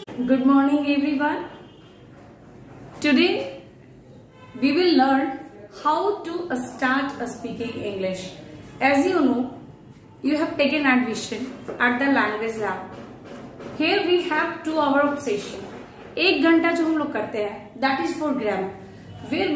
Good morning everyone. Today we will learn how to start speaking English. As you know, you have taken admission at the language lab. Here we have 2 hours of session. 1 घंटा जो हम लोग करते हैं that is for grammar. Where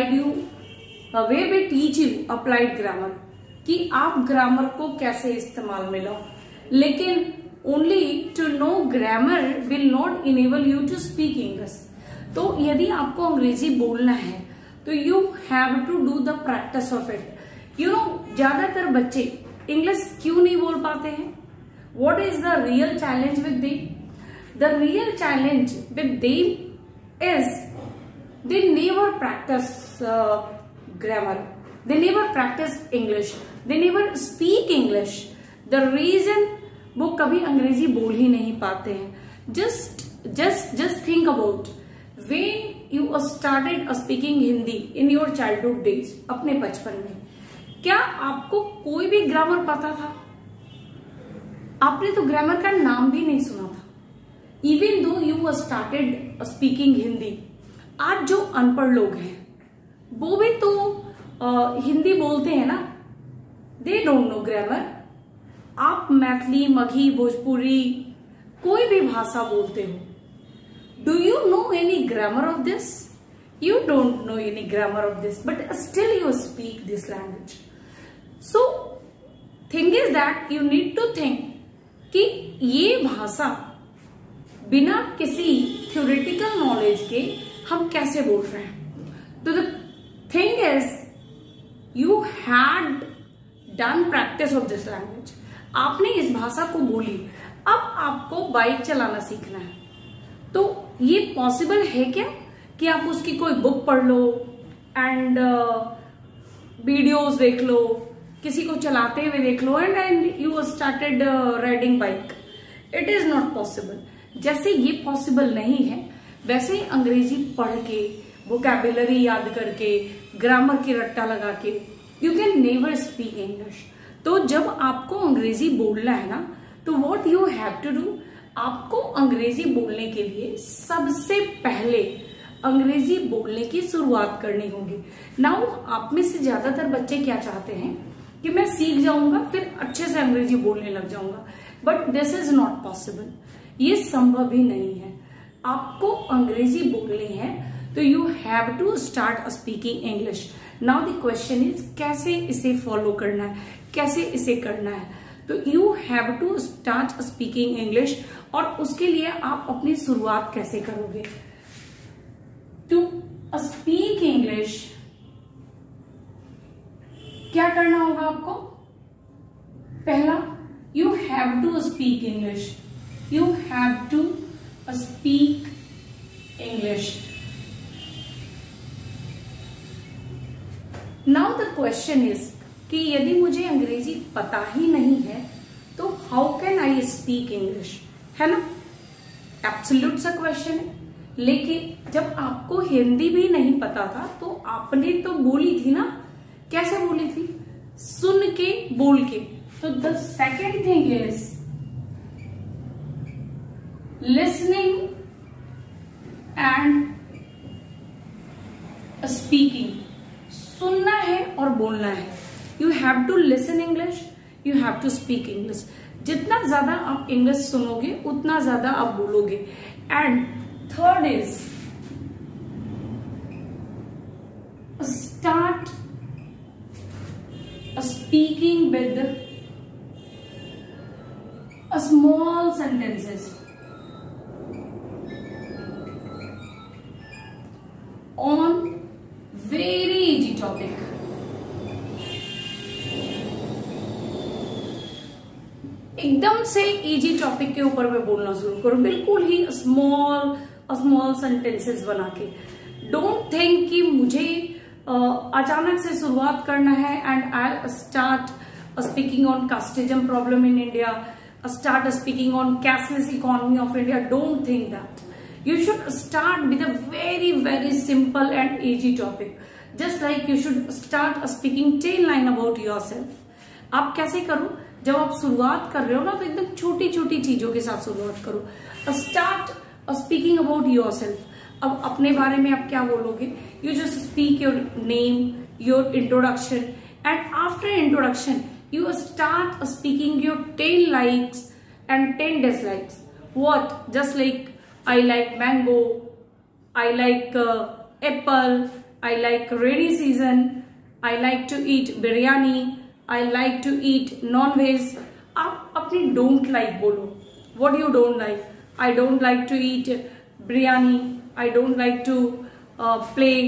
we teach you applied grammar कि आप grammar को कैसे इस्तेमाल में लो. लेकिन only to know grammar will not enable you to speak English. तो यदि आपको अंग्रेजी बोलना है तो you have to do the practice of it. You know, ज्यादातर बच्चे इंग्लिश क्यों नहीं बोल पाते हैं? What is the real challenge with them? The real challenge with them is they never practice grammar. They never practice English. They never speak English. The reason वो कभी अंग्रेजी बोल ही नहीं पाते हैं. Just think about when you started speaking Hindi in your childhood days, अपने बचपन में, क्या आपको कोई भी ग्रामर पता था? आपने तो ग्रामर का नाम भी नहीं सुना था. Even though you started speaking Hindi, आज जो अनपढ़ लोग हैं वो भी तो हिंदी बोलते हैं ना. They don't know grammar. आप मैथिली, मगही, भोजपुरी कोई भी भाषा बोलते हो. Do you know any grammar of this? You don't know any grammar of this, but still you speak this language. So thing is that you need to think कि ये भाषा बिना किसी थ्योरेटिकल नॉलेज के हम कैसे बोल रहे हैं. तो the thing is you had done practice of this language. आपने इस भाषा को बोली, अब आपको बाइक चलाना सीखना है. तो ये पॉसिबल है क्या कि आप उसकी कोई बुक पढ़ लो एंड वीडियोस देख लो, किसी को चलाते हुए देख लो and you started riding bike. It is not possible. जैसे ये पॉसिबल नहीं है वैसे ही अंग्रेजी पढ़ के, वोकैबुलरी याद करके, ग्रामर की रट्टा लगा के you can never speak English. तो जब आपको अंग्रेजी बोलना है ना, तो what you have to do, आपको अंग्रेजी बोलने के लिए सबसे पहले अंग्रेजी बोलने की शुरुआत करनी होगी. नाउ आप में से ज्यादातर बच्चे क्या चाहते हैं कि मैं सीख जाऊंगा फिर अच्छे से अंग्रेजी बोलने लग जाऊंगा. But this is not possible. ये संभव ही नहीं है. आपको अंग्रेजी बोलनी है तो you have to start speaking English. Now the question is कैसे इसे फॉलो करना है, कैसे इसे करना है. तो you have to start speaking English. और उसके लिए आप अपनी शुरुआत कैसे करोगे? टू स्पीक इंग्लिश क्या करना होगा आपको? पहला, you have to speak English. You have to speak English. Now the question is कि यदि मुझे अंग्रेजी पता ही नहीं है तो how can I speak English, है ना? एब्सोल्यूट सा क्वेश्चन है. लेकिन जब आपको हिंदी भी नहीं पता था तो आपने तो बोली थी ना. कैसे बोली थी? सुन के, बोल के. तो the second thing is listening and speaking. सुनना है और बोलना है. You have to listen English, you have to speak English. जितना ज्यादा आप इंग्लिश सुनोगे उतना ज्यादा आप बोलोगे. And third is start speaking with small sentences on very easy topic. एकदम से इजी टॉपिक के ऊपर में बोलना शुरू करो, बिल्कुल ही स्मॉल सेंटेंसेस बना के. डोंट थिंक कि मुझे अचानक से शुरुआत करना है and I start speaking on casteism problem in India, start speaking on cashless economy of India. Don't think that. You should start with a very simple and easy topic. Just like you should start speaking 10 lines about yourself. आप कैसे करो? जब आप शुरुआत कर रहे हो ना तो एकदम छोटी छोटी चीजों के साथ शुरुआत करो. Start speaking about yourself, अब अपने बारे में आप क्या बोलोगे? You just speak your name, your introduction, and after introduction you start speaking your 10 likes and 10 dislikes. What? Just like, I like mango, I like apple, I like rainy season, I like to eat biryani, I like to eat non-veg. आप अपनी don't like बोलो. What you don't like? I don't like to eat biryani, I don't like to play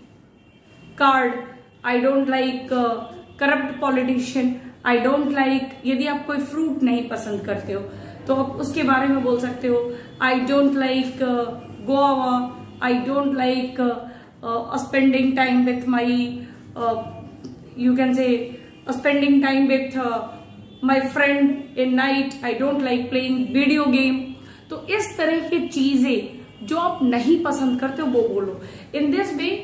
card, I don't like corrupt politician, I don't like, यदि आप कोई fruit नहीं पसंद करते हो तो आप उसके बारे में बोल सकते हो I don't like guava, I don't like spending time with my, you can say spending time with my friend in night, I don't like playing video game. तो इस तरह की चीजें जो आप नहीं पसंद करते हो वो बोलो। In this way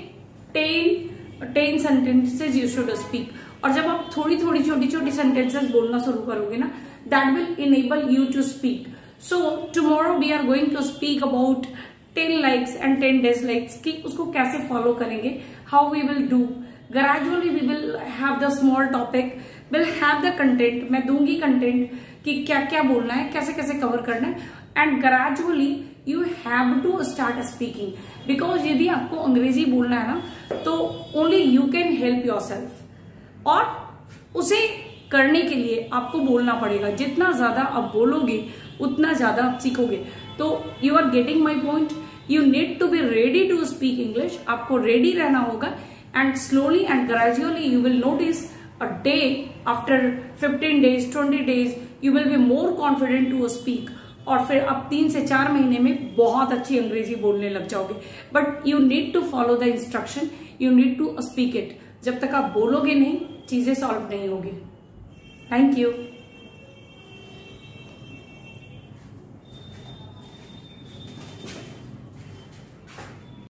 10 sentences you should speak. और जब आप थोड़ी थोड़ी छोटी छोटी सेंटेंसेस बोलना शुरू करोगे ना, that will enable you to speak. So tomorrow we are going to speak about 10 likes and 10 dislikes की उसको कैसे फॉलो करेंगे, how we will do. Gradually we will have the small topic, will have the content, मैं दूंगी content कि क्या क्या बोलना है, कैसे कैसे कवर करना है, and gradually you have to start speaking. Because यदि आपको अंग्रेजी बोलना है ना तो only you can help yourself, और उसे करने के लिए आपको बोलना पड़ेगा। जितना ज्यादा आप बोलोगे उतना ज्यादा आप सीखोगे। तो you are getting my point, you need to be ready to speak English. आपको रेडी रहना होगा, and slowly and gradually you will notice a day after 15 days 20 days you will be more confident to speak, और फिर आप 3 से 4 महीने में बहुत अच्छी अंग्रेजी बोलने लग जाओगे। But you need to follow the instruction, you need to speak it. जब तक आप बोलोगे नहीं, चीजें सॉल्व नहीं होगी। Thank you.